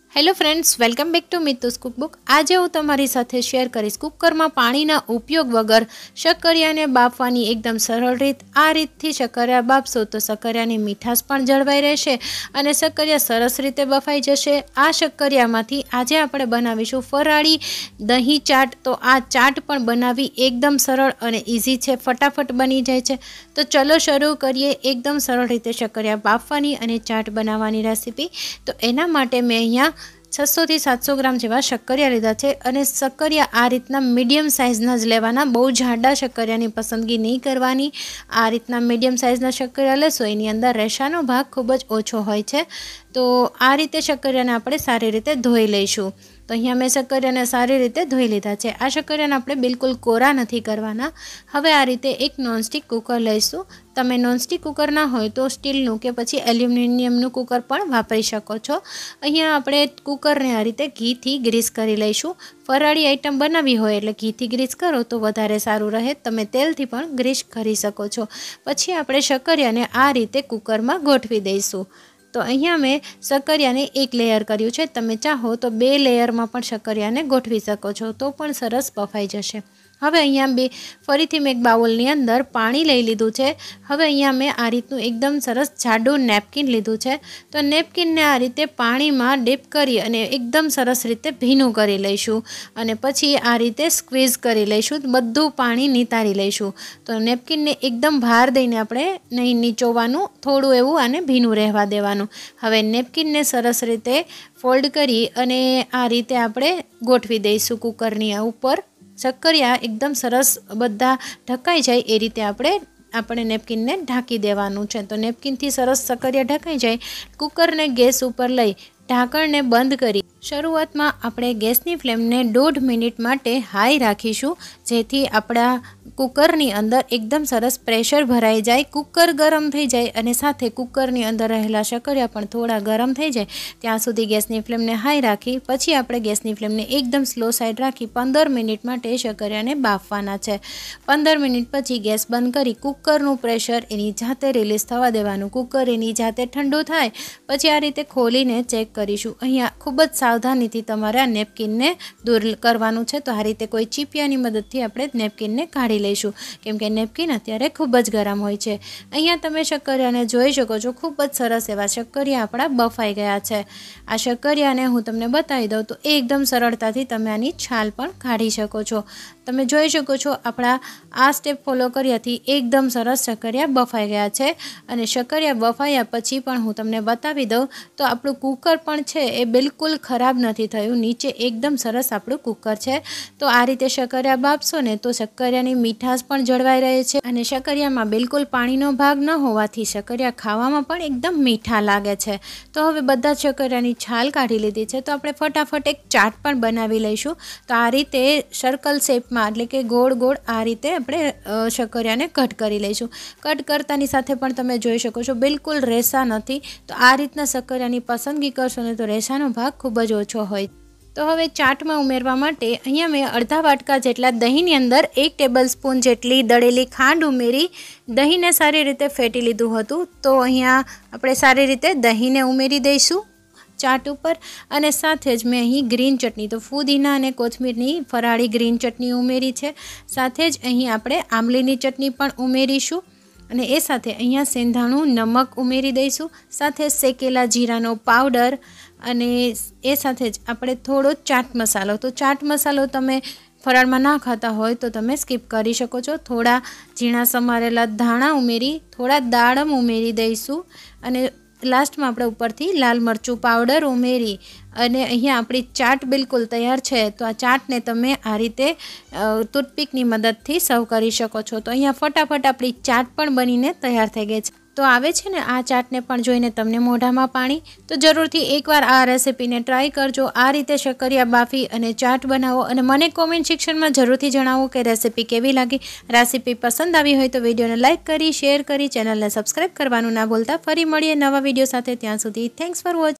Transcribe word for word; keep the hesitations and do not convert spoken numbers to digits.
Hello friends, welcome back to मितुस cookbook. आज हूँ तमारी साथे शेर करीश कुकर में पानीना उपयोग वगर शक्करियाने बाफवानी एकदम सरल रीत। आ रीतथी शक्करिया बाफशो तो शक्करियानी मीठास पण जळवाई रहेशे अने शक्करिया सरस रीते बफाई जशे। आ शक्करियामांथी आजे आपणे बनावीशुं फराળી दही चाट। तो आ चाट पण बनावी एकदम सरल अने इजी छे, फटाफट बनी जाय छे। तो चलो शरू करिए एकदम सरल रीते शक्करिया बाफवानी अने चाट बनाववानी रेसिपी। तो एना माटे मैं अहींया छसो थी सात सौ ग्राम जेवा शक्करिया लीधा छे अने शक्करिया आ रीतना मीडियम साइजना ज लेवाना, बहु जाडा शक्करियानी पसंदगी नहीं करवानी। आ रीतना मीडियम साइजना शक्करिया लेशो एनी अंदर रेशानो भाग खूब ज ओछो होय छे। तो आ रीते शक्करियाने आपणे सारी रीते धोई लईशुं। तो अहींया मैं शक्करियाने सारी रीते धोई लीधा छे। आ शक्करियाने आपणे बिल्कुल कोरा नहीं करवाना। हवे आ रीते एक नॉनस्टिक कुकर लईशुं। तमे नॉनस्टिक कुकर ना होय तो स्टीलनुं के पछी एल्युमिनियमनुं कुकर पण वापरी शको छो। अहींया आपणे कुकरने आ रीते घीथी ग्रीस करी लईशुं। फराળી आइटम बनावी होय एटले घीथी ग्रीस करो तो वधारे सारुं रहे। तमे तेलथी पण ग्रीस करी शको छो। पछी आपणे शक्करियाने आ रीते कुकरमां गोठवी दईशुं। तो अहींया मैं शक्करियाने एक लेयर कर्युं छे। तमे चाहो तो बे लेयर में पण शक्करियाने गोठवी शको छो तो पण सरस बफाई जशे। हवे अहींया बे फरीथी मैं एक बाउलनी अंदर पाणी लई लीधुं छे। हवे अहींया मैं आ रीतनुं एकदम सरस जाडुं नेपकिन लीधुं छे। तो नेपकिनने आ रीते पाणीमां डीप करी अने एकदम सरस रीते भीनुं करी लईशुं अने पछी आ रीते स्क्वीज करी लईशुं, बधुं पाणी नितारी लईशुं। तो नेपकिनने एकदम भार दईने आपणे नहीं नीचोवानुं, थोडुं एवुं आने भीनुं रहेवा देवानुं। हवे नेपकिनने सरस रीते फोल्ड करी अने आ रीते आपणे गोठवी दईशुं कुकरनी उपर। शक्करिया एकदम सरस बधा ढकाई जाए ए रीते आपणे આપણે નેપકિનને ઢાંકી દેવાનું છે। તો નેપકિનથી સરસ શક્કરિયા ઢકાઈ જાય, કુકરને ગેસ ઉપર લઈ ઢાંકણને બંધ કરી શરૂઆતમાં આપણે ગેસની ફ્લેમને દોઢ મિનિટ માટે હાઈ રાખીશું, જેથી આપણા કુકરની અંદર એકદમ સરસ પ્રેશર ભરાઈ જાય, કુકર ગરમ થઈ જાય અને સાથે કુકરની અંદર રહેલા શક્કરિયા પણ થોડા ગરમ થઈ જાય ત્યાં સુધી ગેસની ફ્લેમને હાઈ રાખી પછી આપણે ગેસની ફ્લેમને એકદમ સ્લો સાઈડ રાખી પંદર મિનિટ માટે શક્કરિયાને બાફવાના છે। પંદર મિનિટ પછી ગેસ બંધ કરી કુકરનું પ્રેશર એની જાતે રિલીઝ થવા દેવાનું। કુકર એની જાતે ઠંડુ થાય પછી આ રીતે ખોલીને ચેક કરીશું। અહીંયા ખૂબ જ સાવધાનીથી તમારે આ નેપકિનને દૂર કરવાનું છે। તો આ રીતે કોઈ ચીપિયાની મદદથી આપણે નેપકિનને કાઢી લઈશું, કેમ કે નેપકિન અત્યારે ખૂબ જ ગરમ હોય છે। અહીંયા તમે શક્કરિયાને જોઈ શકો છો, ખૂબ જ સરસ એવા શક્કરિયા આપણા બફાઈ ગયા છે। આ શક્કરિયાને હું તમને બતાવી દઉં તો એકદમ સરળતાથી તમે આની છાલ પણ કાઢી શકો છો। તમે જોઈ શકો છો આપણા આ સ્ટેપ ફોલો કર્યાથી એકદમ સરસ શક્કરિયા બફાઈ ગયા છે। અને શક્કરિયા બફાયા પછી પણ હું તમને બતાવી દઉં તો આપણું કુકર પણ છે એ બિલકુલ ખરાબ નથી થયું, નીચે એકદમ સરસ આપણું કુકર છે। તો આ રીતે શક્કરિયા બાફશો ને તો શક્કરિયાની મીઠાશ પણ જળવાઈ રહે છે અને શક્કરિયામાં બિલકુલ પાણીનો ભાગ ન હોવાથી શક્કરિયા ખાવામાં પણ એકદમ મીઠા લાગે છે। તો હવે બધા શક્કરિયાની છાલ કાઢી લીધી છે, તો આપણે ફટાફટ એક ચાટ પણ બનાવી લઈશું। તો આ રીતે સર્કલ શેપમાં એટલે કે ગોળ ગોળ આ રીતે આપણે શક્કરિયાને કટ કરી લઈશું। કટ કરતાની સાથે પણ તમે જોઈ શકો છો બિલકુલ રેસા નથી। તો આ રીતના શક્કરિયાની પસંદગી કરશો ને તો રેસાનો ભાગ ખૂબ જ ઓછો હોય। तो हवे चाटमां उमेरवा माटे अहींया मैं अर्धा वाटका जेटला दहीनी अंदर एक टेबल स्पून जेटली दळेली खांड उमेरी दहीने सारी रीते फेटी लीधुं हतुं। तो अहींया आपणे सारी रीते दहीने उमेरी दईशुं चाट उपर अने साथे ज मैं अहीं ग्रीन चटनी तो फुदीना अने कोथमीरनी फराળી ग्रीन चटनी उमेरी छे। साथे ज अहीं आपणे आंबलीनी चटनी पण उमेरीशुं અને એ સાથે અહીંયા સેંધાણું નમક ઉમેરી દઈશું, સાથે શેકેલા જીરાનો પાવડર અને એ સાથે જ આપણે થોડો ચાટ મસાલો। તો ચાટ મસાલો તમે ફરાળમાં ના ખાતા હોય તો તમે સ્કીપ કરી શકો છો। થોડા ઝીણા સમારેલા ધાણા ઉમેરી થોડા દાડમ ઉમેરી દઈશું અને લાસ્ટમાં આપણે ઉપરથી લાલ મરચું પાવડર ઉમેરી અને અહીંયા આપણી ચાટ બિલકુલ તૈયાર છે। તો આ ચાટને તમે આ રીતે ટૂથપીકની મદદથી સર્વ કરી શકો છો। તો અહીંયા ફટાફટ આપણી ચાટ પણ બનીને તૈયાર થઈ ગઈ છે। તો આવે છે ને આ ચાટને પણ જોઈને તમને મોઢામાં પાણી। તો જરૂરથી એકવાર આ રેસિપીને ટ્રાય કરજો। આ રીતે શક્કરિયા બાફી અને ચાટ બનાવો અને મને કોમેન્ટ સેક્શનમાં જરૂરથી જણાવો કે રેસિપી કેવી લાગી। રેસિપી પસંદ આવી હોય તો વિડીયોને લાઇક કરી, શેર કરી, ચેનલને સબસ્ક્રાઇબ કરવાનું ના ભૂલતા। ફરી મળીએ નવા વિડીયો સાથે, ત્યાં સુધી થેન્ક્સ ફોર વોચિંગ।